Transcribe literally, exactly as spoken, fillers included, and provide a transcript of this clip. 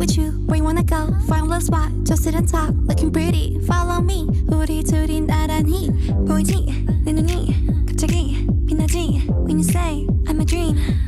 with you. Where you wanna go? Find a little spot, just sit and talk. Looking pretty, follow me. 우리 둘이 나란히 보이지? 내 눈이 갑자기 빛나지? When you say I'm a dream